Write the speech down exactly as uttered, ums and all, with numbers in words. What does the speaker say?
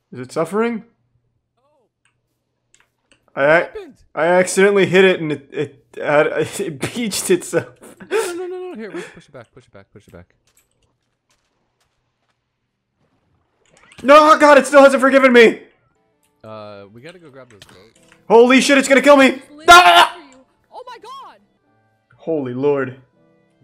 Is it suffering? Oh, I what I, happened? I accidentally hit it and it it, had, it beached itself. No, no, no, no, no. Here, wait, push it back, push it back, push it back. No, God, it still hasn't forgiven me. Uh, we gotta go grab those goats. Holy shit, it's gonna kill me. Liz, Ah! for you. Oh my god! Holy Lord.